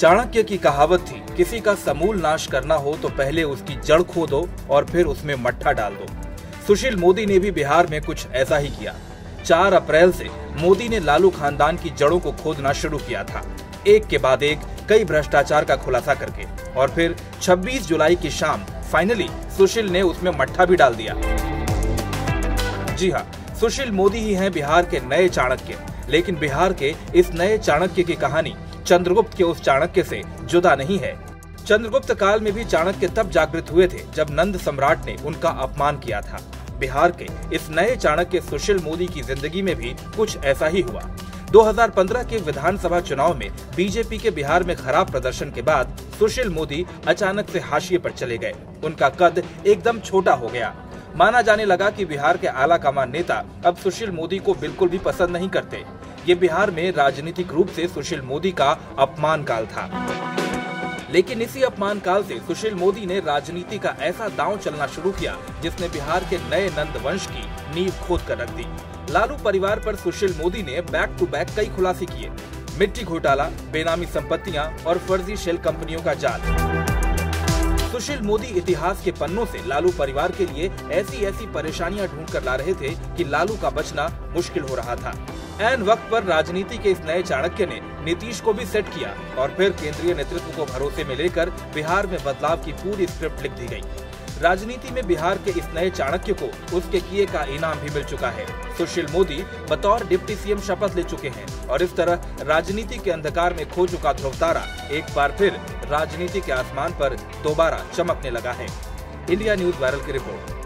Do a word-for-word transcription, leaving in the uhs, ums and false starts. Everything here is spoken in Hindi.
चाणक्य की कहावत थी, किसी का समूल नाश करना हो तो पहले उसकी जड़ खोदो और फिर उसमें मट्ठा डाल दो। सुशील मोदी ने भी बिहार में कुछ ऐसा ही किया। चार अप्रैल से मोदी ने लालू खानदान की जड़ों को खोदना शुरू किया था, एक के बाद एक कई भ्रष्टाचार का खुलासा करके, और फिर छब्बीस जुलाई की शाम फाइनली सुशील ने उसमें मट्ठा भी डाल दिया। जी हाँ, सुशील मोदी ही हैं बिहार के नए चाणक्य। लेकिन बिहार के इस नए चाणक्य की कहानी चंद्रगुप्त के उस चाणक्य से जुदा नहीं है। चंद्रगुप्त काल में भी चाणक्य तब जागृत हुए थे जब नंद सम्राट ने उनका अपमान किया था। बिहार के इस नए चाणक्य सुशील मोदी की जिंदगी में भी कुछ ऐसा ही हुआ। दो हज़ार पंद्रह के विधानसभा चुनाव में बीजेपी के बिहार में खराब प्रदर्शन के बाद सुशील मोदी अचानक से हाशिए पर चले गए। उनका कद एकदम छोटा हो गया। माना जाने लगा कि बिहार के आला कमान नेता अब सुशील मोदी को बिल्कुल भी पसंद नहीं करते। ये बिहार में राजनीतिक रूप से सुशील मोदी का अपमान काल था। लेकिन इसी अपमान काल से सुशील मोदी ने राजनीति का ऐसा दांव चलना शुरू किया जिसने बिहार के नए नंद वंश की नींव खोद कर रख दी। लालू परिवार पर सुशील मोदी ने बैक टू बैक कई खुलासे किए। मिट्टी घोटाला, बेनामी संपत्तियां और फर्जी शेल कंपनियों का जाल। सुशील मोदी इतिहास के पन्नों से लालू परिवार के लिए ऐसी ऐसी परेशानियां ढूंढ कर ला रहे थे कि लालू का बचना मुश्किल हो रहा था। ऐन वक्त पर राजनीति के इस नए चाणक्य ने नीतीश को भी सेट किया और फिर केंद्रीय नेतृत्व को भरोसे में लेकर बिहार में बदलाव की पूरी स्क्रिप्ट लिख दी गई। राजनीति में बिहार के इस नए चाणक्य को उसके किए का इनाम भी मिल चुका है। सुशील मोदी बतौर डिप्टी सीएम शपथ ले चुके हैं और इस तरह राजनीति के अंधकार में खो चुका ध्रुव तारा एक बार फिर राजनीति के आसमान पर दोबारा चमकने लगा है। इंडिया न्यूज वायरल की रिपोर्ट।